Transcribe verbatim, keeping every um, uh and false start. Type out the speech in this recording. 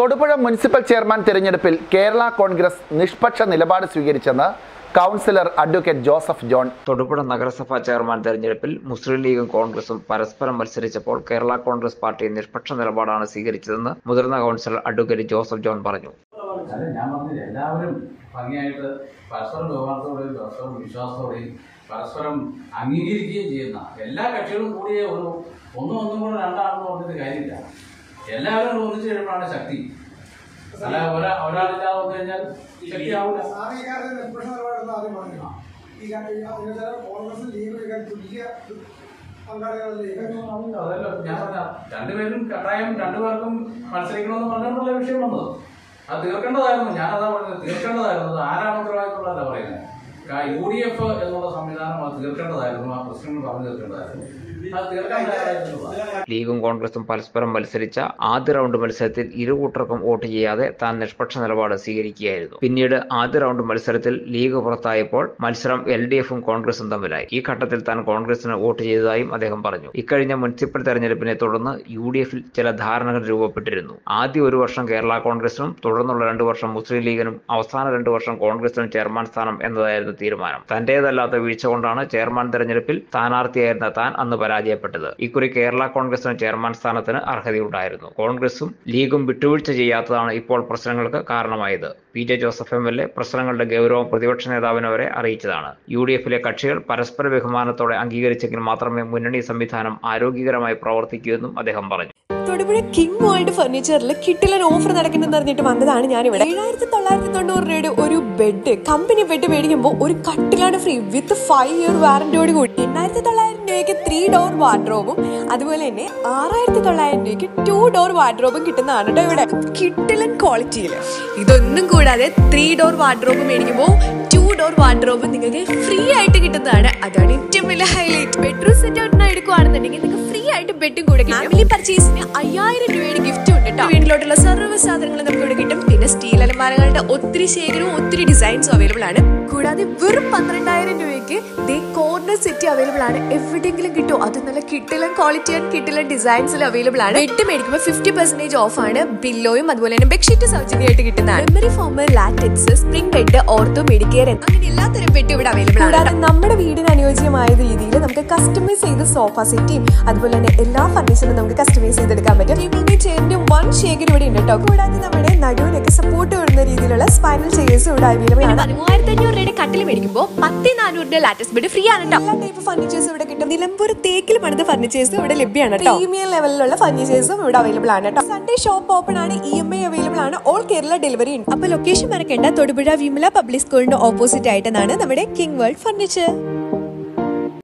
Thodupuzha municipal chairman തിരഞ്ഞെടുപ്പിൽ കേരള കോൺഗ്രസ് നിഷ്പക്ഷ നിലപാട് സ്വീകരിച്ചെന്ന് കൗൺസിലർ അഡ്വക്കേറ്റ് ജോസഫ് ജോൺ. തൊടുപുഴ നഗരസഭാ ചെയർമാൻ തെരഞ്ഞെടുപ്പിൽ മുസ്ലിം ലീഗും കോൺഗ്രസും പരസ്പരം മത്സരിച്ചപ്പോൾ കേരള കോൺഗ്രസ് പാർട്ടി നിഷ്പക്ഷ നിലപാടാണ് സ്വീകരിച്ചതെന്ന് മുതിർന്ന കൗൺസിലർ അഡ്വക്കേറ്റ് ജോസഫ് ജോൺ പറഞ്ഞു. എല്ലാവരും ഭംഗിയായിട്ട് പരസ്പരം ബഹുമാനത്തോടെയും പരസ്പരം വിശ്വാസത്തോടെയും പരസ്പരം അംഗീകരിക്കുകയും ചെയ്യുന്ന എല്ലാ കക്ഷികളും കൂടിയ ഒരു ഒന്നും ഒന്നും കൂടെ രണ്ടാണെന്ന് പറഞ്ഞിട്ട് കാര്യമില്ല. എല്ലാവരും ഒന്നിച്ചു കഴിയുമ്പോഴാണ് ശക്തി. അല്ല ഒരാ ഒരാളില്ലാതെ വന്നു കഴിഞ്ഞാൽ ശക്തിയാവില്ല. അതല്ല ഞാൻ പറഞ്ഞ രണ്ടുപേരും കട്ടായം രണ്ടുപേർക്കും മത്സരിക്കണമെന്ന് പറഞ്ഞുകൊണ്ടുള്ള വിഷയം വന്നത്. അത് തീർക്കേണ്ടതായിരുന്നു. ഞാനതാ പറഞ്ഞത്, തീർക്കേണ്ടതായിരുന്നു. അത് ആരാണ് ഉത്തരവാദിത്തമുള്ളതല്ല പറയുന്നത്. യു ഡി എഫ് എന്നുള്ള സംവിധാനം അത് തീർക്കേണ്ടതായിരുന്നു. ആ പ്രശ്നങ്ങൾ പറഞ്ഞു തീർക്കേണ്ടതായിരുന്നു. ലീഗും കോൺഗ്രസും പരസ്പരം മത്സരിച്ച ആദ്യ റൗണ്ട് മത്സരത്തിൽ ഇരു കൂട്ടർക്കും വോട്ട് ചെയ്യാതെ താൻ നിഷ്പക്ഷ നിലപാട് സ്വീകരിക്കുകയായിരുന്നു. പിന്നീട് ആദ്യ റൗണ്ട് മത്സരത്തിൽ ലീഗ് പുറത്തായപ്പോൾ മത്സരം എൽ ഡി എഫും കോൺഗ്രസും തമ്മിലായി. ഈ ഘട്ടത്തിൽ താൻ കോൺഗ്രസിന് വോട്ട് ചെയ്തതായും അദ്ദേഹം പറഞ്ഞു. ഇക്കഴിഞ്ഞ മുനിസിപ്പൽ തെരഞ്ഞെടുപ്പിനെ തുടർന്ന് യു ഡി എഫിൽ ചില ധാരണകൾ രൂപപ്പെട്ടിരുന്നു. ആദ്യ ഒരു വർഷം കേരള കോൺഗ്രസിനും തുടർന്നുള്ള രണ്ടു വർഷം മുസ്ലിം ലീഗിനും അവസാന രണ്ടു വർഷം കോൺഗ്രസിനും ചെയർമാൻ സ്ഥാനം എന്നതായിരുന്നു തീരുമാനം. തന്റേതല്ലാത്ത വീഴ്ച കൊണ്ടാണ് ചെയർമാൻ തെരഞ്ഞെടുപ്പിൽ സ്ഥാനാർത്ഥിയായിരുന്ന താൻ അന്ന് പരാജയപ്പെട്ടത്. ഇക്കുറി കേരള കോൺഗ്രസിന് ചെയർമാൻ സ്ഥാനത്തിന് അർഹതയുണ്ടായിരുന്നു. കോൺഗ്രസും ലീഗും വിട്ടുവീഴ്ച ചെയ്യാത്തതാണ് ഇപ്പോൾ പ്രശ്നങ്ങൾക്ക് കാരണമായത്. P J Joseph M L A പ്രശ്നങ്ങളുടെ ഗൗരവം പ്രതിപക്ഷ നേതാവിനെ വരെ അറിയിച്ചതാണ്. യു ഡി എഫിലെ കക്ഷികൾ പരസ്പര ബഹുമാനത്തോടെ അംഗീകരിച്ചെങ്കിൽ മാത്രമേ മുന്നണി സംവിധാനം ആരോഗ്യകരമായി പ്രവർത്തിക്കൂ എന്നും അദ്ദേഹം പറഞ്ഞു. തൊടുപുഴ കിങ് വേൾഡ് ഫർണിച്ചറിൽ കിട്ടിലൻ ഓഫർ നടക്കുന്നെന്ന് പറഞ്ഞിട്ട് വന്നതാണ് ഞാനിവിടെ. ഏഴായിരത്തി തൊള്ളായിരത്തി തൊണ്ണൂറ് രൂപയുടെ ഒരു ബെഡ്, കമ്പനി ബെഡ് മേടിക്കുമ്പോൾ ഒരു കട്ടിലാണ് ഫ്രീ വിത്ത് ഫൈവ് ഇയർ വാറന്റിയോട് കൂടി. എണ്ണായിരത്തി തൊള്ളായിരം രൂപയ്ക്ക് ത്രീ ഡോർ വാർഡ്രോബും അതുപോലെ തന്നെ ആറായിരത്തി തൊള്ളായിരം രൂപയ്ക്ക് ടു ഡോർ വാർഡ്രോബും കിട്ടുന്നതാണ് കേട്ടോ ഇവിടെ. കിട്ടിലൻ ക്വാളിറ്റിയിൽ ഇതൊന്നും കൂടാതെ ത്രീ ഡോർ വാർഡ്രോബ് മേടിക്കുമ്പോൾ ടു ഡോർ വാർഡ്രോബ് നിങ്ങൾക്ക് ഫ്രീ ആയിട്ട് കിട്ടുന്നതാണ്. അതാണ് ഏറ്റവും വലിയ ഹൈലൈറ്റ്. ബെഡ്റൂം സെറ്റ് ഔട്ടിന് എടുക്കുകയാണെന്നുണ്ടെങ്കിൽ നിങ്ങൾക്ക് ഫ്രീ ആയിട്ട് ബെഡും കൂടെ കിട്ടും. ഫാമിലി പർച്ചേസിന് അയ്യായിരം രൂപയുടെ ഗിഫ്റ്റ് ഉണ്ട് കേട്ടോ. വീട്ടിലോട്ടുള്ള സർവ്വ സാധനങ്ങൾ നമുക്ക് ഇവിടെ കിട്ടും. പിന്നെ സ്റ്റീൽ അലമാരകളുടെ ഒത്തിരി ശേഖരവും ഒത്തിരി ഡിസൈൻസും അവൈലബിൾ ആണ്. കൂടാതെ വെറും പന്ത്രണ്ടായിരം രൂപയ്ക്ക് ദേ കോർണർ സെറ്റ് അവൈലബിൾ ആണ്. എവിടെയെങ്കിലും കിട്ടും. അത് നല്ല കിട്ടിലൻ ക്വാളിറ്റി ആൻഡ് കിട്ടിലൻ ഡിസൈൻസിൽ അവൈലബിൾ ആണ്. ബെഡ് മേടിക്കുമ്പോൾ ഫിഫ്റ്റി പെർസെന്റേജ് ഓഫ് ആണ്. ബില്ലോയും അതുപോലെ തന്നെ ബെഡ്ഷീറ്റ് സൗജന്യമായിട്ട് കിട്ടുന്നതാണ്. Memory foam, latex, spring bed, ortho medicare അങ്ങനെ എല്ലാത്തരം ബെഡ് ഇവിടെ അവൈലബിൾ ആണ്. കൂടാതെ നമ്മുടെ വീടിന് അനുയോജ്യമായ രീതിയിൽ നമുക്ക് കസ്റ്റമൈസ് ചെയ്ത് സോഫ സെറ്റും അതുപോലെ തന്നെ എല്ലാ ഫർണിച്ചറും നമുക്ക് കസ്റ്റമൈസ് ചെയ്തെടുക്കാൻ പറ്റും. ടേബിളിന്റെ ചെയറിന്റെ വൺ ശേഖരം ഇവിടെ ഉണ്ട് കേട്ടോ. കൂടാതെ നമ്മുടെ നടുവിനൊക്കെ സപ്പോർട്ട് വരുന്ന രീതിയിലുള്ള സ്പൈനൽ ചെയേഴ്സ് ഇവിടെ അവൈലബിൾ ആണ്. മൂവായിരത്തി അഞ്ഞൂറ് രൂപയുടെ കട്ടിൽ മേടിക്കുമ്പോൾ പത്ത് നാനൂറിന്റെ ലാറ്റക്സ് ബെഡ് ഫ്രീ ആണ്. എല്ലാ ടൈപ്പ് ഫർണിച്ചേഴ്സ് ഇവിടെ കിട്ടും. നിലമ്പൂർ തേക്കിൽ പണിത ഫർണിച്ചേഴ്സ് ഇവിടെ ലഭ്യമാണ്. പ്രീമിയം ലെവലിലുള്ള ഫർണിച്ചേഴ്സും ഇവിടെ അവൈലബിൾ ആണ് കേട്ടോ. സൺഡേ ഷോപ്പ് ഓപ്പൺ ആണ്. ഇ എം ഐ അവൈലബിൾ ആണ്. ഓൾ കേരള ഡെലിവറി ഉണ്ട്. അപ്പൊ ലൊക്കേഷൻ മറക്കേണ്ട. തൊടുപുഴ വിമല പബ്ലിക് സ്കൂളിന്റെ ഓപ്പോസിറ്റ് ആയിട്ടാണ് നമ്മുടെ കിങ് വേൾഡ് ഫർണിച്ചർ.